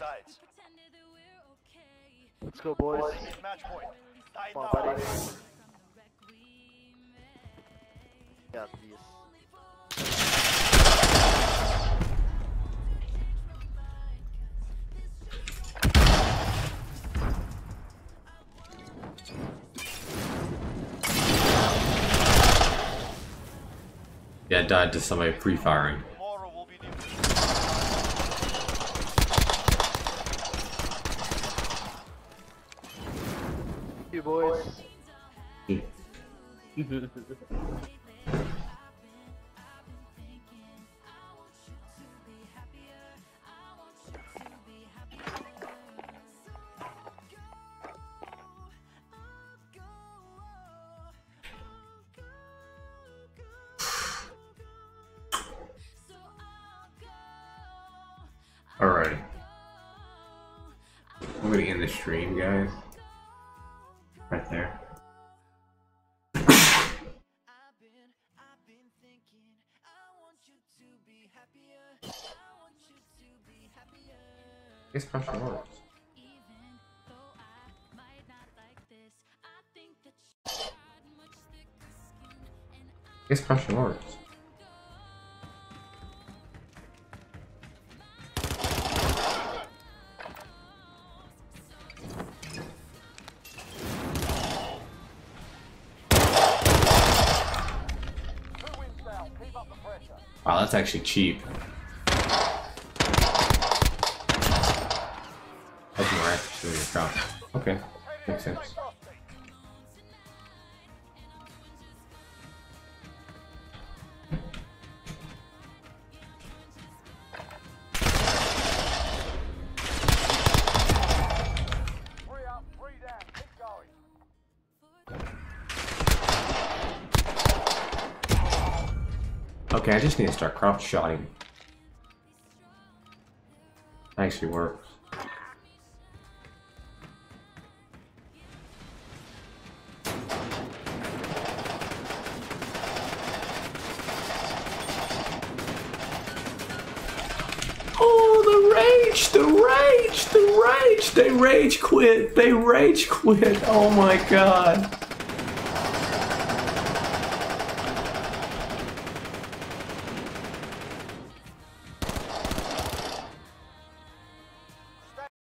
sides. Let's go, boys. Match point. Come on, buddy. Got these. Yeah, I died to somebody pre-firing. Tomorrow will be different. You boys. Alright. I'm gonna end the stream, guys. Right there. It's pressure works. It's pressure works. Wow, that's actually cheap. That's more accuracy than your drop. Okay, makes sense. Okay, I just need to start crouch shotting. Actually works. Oh, the rage! The rage! The rage! They rage quit! They rage quit! Oh my god!